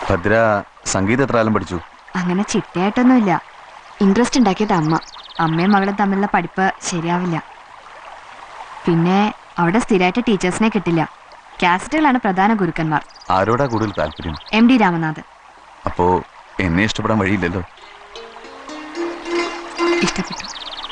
ഭദ്ര സംഗീതം എത്ര കാലം പഠിച്ചു? അങ്ങനെ ചിട്ടയായിട്ടൊന്നുമില്ല. ഇൻട്രസ്റ്റ് ഉണ്ടാക്കിയത് അമ്മ. അമ്മയും മകളും തമ്മിലുള്ള പഠിപ്പ് ശരിയാവില്ല. പിന്നെ അവിടെ സ്ഥിരമായിട്ട് ടീച്ചേഴ്സിനെ കിട്ടില്ല. കാസറ്റുകളാണ് പ്രധാന ഗുരുക്കന്മാർ. ആരോടാ കൂടുതൽ താല്പര്യം? MD രാമനാഥ്. അപ്പോ എന്നെ ഇഷ്ടപ്പെടാൻ വഴിയില്ലല്ലോ. ഇഷ്ടപ്പെട്ടു.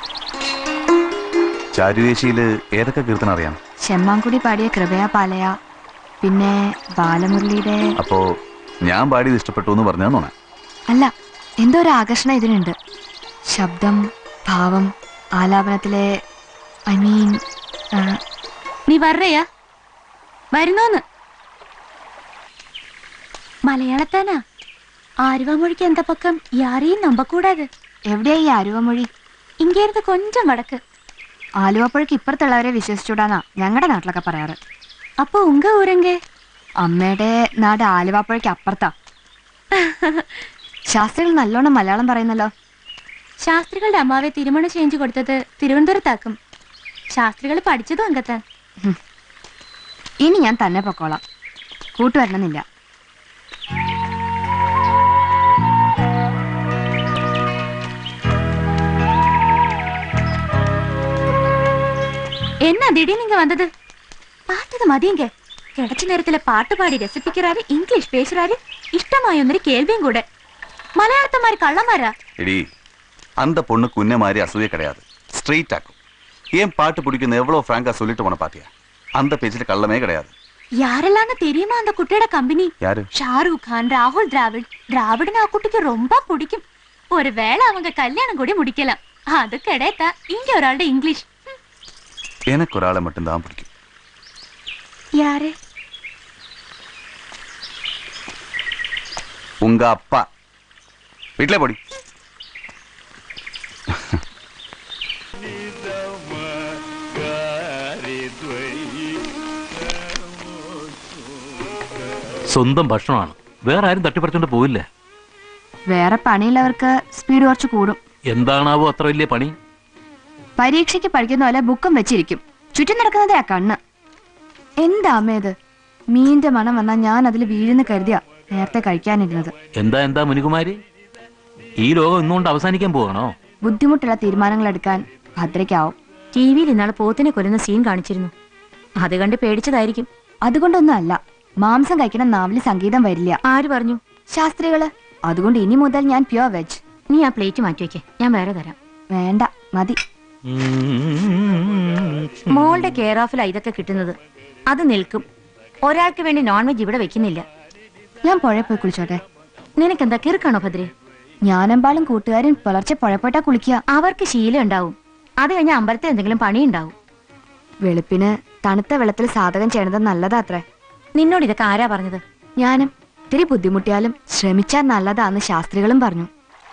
ചാരുവേശിയില് ഏതൊക്കെ കീർത്തനം അറിയാം? ചെമ്മാങ്കുടി പാടിയ കൃപയാ പാലയ, പിന്നെ ബാലമുരളിയുടെ. അപ്പോ ഞാൻ പാടിയത് ഇഷ്ടപ്പെട്ടു എന്ന് പറഞ്ഞാന്നോണ? അല്ല, എന്തോ ഒരു ആകർഷണം ഇതിനുണ്ട്. ശബ്ദം, ഭാവം, ആലാപനത്തിലെ ഐ മീൻ. നീ വരയാ വരുന്നോന്ന്? മലയാളത്താനാ ആലുവമൊഴിക്ക് എന്താ പക്കം യാരെയും നമ്പക്കൂടാതെ. എവിടെയാ ഈ ആലുവമൊഴി? ഇങ്ങേരുത് കൊഞ്ചം വടക്ക്. ആലുവപ്പുഴയ്ക്ക് ഇപ്പുറത്തുള്ളവരെ വിശ്വസിച്ചൂടാന്നാ ഞങ്ങളുടെ നാട്ടിലൊക്കെ പറയാറ്. അപ്പൊ ഉങ്ക ഊരെങ്കേ? അമ്മയുടെ നാട് ആലുവപ്പുഴയ്ക്ക് അപ്പുറത്താ. ശാസ്ത്രികൾ നല്ലോണം മലയാളം പറയുന്നല്ലോ. ശാസ്ത്രികളുടെ അമ്മാവെ തിരുമണ ചേഞ്ച് കൊടുത്തത് തിരുവനന്തപുരത്താക്കും. ശാസ്ത്രികൾ പഠിച്ചതും അങ്കത്താൻ. ഇനി ഞാൻ തന്നെ പൊക്കോളാം, കൂട്ടുവരണമെന്നില്ല. എന്നാ திடீர்னு വന്നത്? പാട്ടത് മതിയെങ്കെ. കിടച്ച നേരത്തിലെ പാട്ട് പാടി രസിപ്പിക്കാറ്, ഇംഗ്ലീഷ് പേശുറാര്, ഇഷ്ടമായൊന്നൊരു കേൾവിയും കൂടെ. മലയാളത്തമാര് കള്ളന്മാരാ. എടി, அந்த பொண்ணுக்கு உன்ன மாதிரி அசூய கிடையாது. ஸ்ட்ரெயிட் ஆக்கும். ஏன் பாட்டு பிடிக்குன்னு எவ்வளவு ஃப்ராங்கா சொல்லிட்டு போன பாத்தியா? அந்த பேஜ்ல கள்ளமே கிடையாது. யாரெல்லாம் தெரியுமா அந்த குட்டியோட கம்பெனி? யாரு? ஷாருக் கான், ராகுல் டிராவிட். டிராவிட்னு ആ കുട്ടിക്ക് ரொம்ப பிடிக்கும். ஒருவேளை அவங்க கல்யாணம் கூட முடிக்கலாம். அது கிடைத்தா இங்க ஒராளுടെ இங்கிலீஷ். எனக்கு ஒரு ஆளை மட்டும் தான் பிடிக்கும். யாரு? உங்க அப்பா. வீட்ல போடி. സ്വന്തം ഭക്ഷണമാണ്, വേറെ ആരും തട്ടിപ്പറിച്ചോണ്ട് പോവില്ല. വേറെ പണിയുള്ളവർക്ക് സ്പീഡ് കുറച്ച് കൂടും. എന്താണാവോ അത്ര വലിയ പണി? പരീക്ഷയ്ക്ക് പഠിക്കുന്ന പോലെ ബുക്കും വെച്ചിരിക്കും. ചുറ്റും നടക്കുന്നതേ ആ കണ്ണ്. എന്താ അമ്മേത്? മീന്റെ മണം വന്നാൽ ഞാൻ അതിൽ വീഴുന്ന് കരുതിയാ നേരത്തെ കഴിക്കാനിരുന്നത്. എന്താ മുനികുമാരി, ഈ ലോകം ഇന്നുകൊണ്ട് അവസാനിക്കാൻ പോവാണോ? ബുദ്ധിമുട്ടുള്ള തീരുമാനങ്ങൾ എടുക്കാൻ ഭദ്രയ്ക്കാവും. ടിവിയിൽ ഇന്നാളെ പോത്തിനെ കൊല്ലുന്ന സീൻ കാണിച്ചിരുന്നു. അത് കണ്ട് പേടിച്ചതായിരിക്കും. അതുകൊണ്ടൊന്നും അല്ല, മാംസം കഴിക്കുന്ന നാവില് സംഗീതം വരില്ല. ആര് പറഞ്ഞു? ശാസ്ത്രികള്. അതുകൊണ്ട് ഇനി മുതൽ ഞാൻ പ്യുവർ വെജ്. നീ ആ പ്ലേറ്റ് മാറ്റി വെക്കേ, ഞാൻ വേറെ തരാം. വേണ്ട, മതി. മോളുടെ കെയർ ഓഫിലാ ഇതൊക്കെ കിട്ടുന്നത്. അത് നിൽക്കും. ഒരാൾക്ക് വേണ്ടി നോൺ വെജ് ഇവിടെ വെക്കുന്നില്ല. ഞാൻ പുഴയിൽ പോയി കുളിച്ചോട്ടെ? നിനക്കെന്താ കിറുക്കാണോ ഭദ്രേ? ഞാനെമ്പാളും കൂട്ടുകാരൻ പുലർച്ചെ പുഴപ്പോയിട്ടാ കുളിക്കുക. അവർക്ക് ശീലം ഉണ്ടാവും. അത് കഴിഞ്ഞ അമ്പലത്തിൽ എന്തെങ്കിലും പണി ഉണ്ടാവും. വെളുപ്പിന് തണുത്ത വെള്ളത്തിൽ സാധകം ചെയ്യണത് നല്ലതാത്രേ. നിന്നോട് ഇതൊക്കെ ആരാ പറഞ്ഞത്? ഞാനും. ഇത്തിരി ബുദ്ധിമുട്ടിയാലും ശ്രമിച്ചാൽ നല്ലതാന്ന് ശാസ്ത്രികളും പറഞ്ഞു.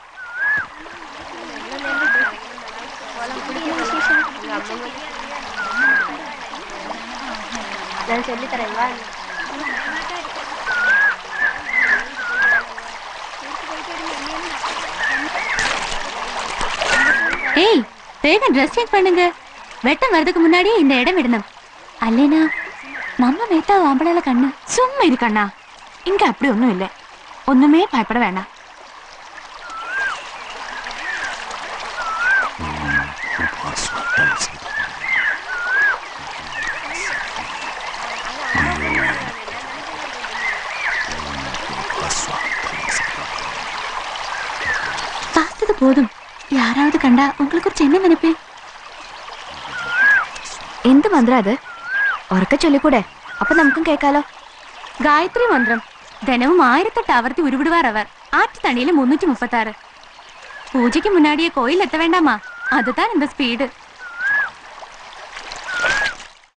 ஏய், வேகம் ட்ரெஸ் சேஞ்ச் பண்ணுங்க. வெட்டம் வரதுக்கு முன்னாடியே இந்த இடம் விடணும். அல்லேனா நம்ம மேத்தா ஆம்பளைல கண்ணு சும்மா இரு கண்ணா. இங்க அப்படி ஒண்ணும் இல்ல. ஒண்ணுமே பயப்பட வேண்டாம். பார்த்தது போதும். யாராவது கண்டா உங்களுக்கு ஒரு என்ன நினைப்பே? എന്ത് മന്ത്രം അത്? ഉറക്കെ ചൊല്ലിക്കൂടെ? അപ്പൊ നമുക്കും കേൾക്കാലോ. ഗായത്രി മന്ത്രം. ദിനവും 1008 ആവർത്തി ഉരുവിടുവാർ അവർ. ആറ്റുതണിയിൽ 336. പൂജയ്ക്ക് മുന്നാടിയെ കോയിൽ എത്ത വേണ്ടാമാ. അതുതാൻ എന്താ സ്പീഡ്.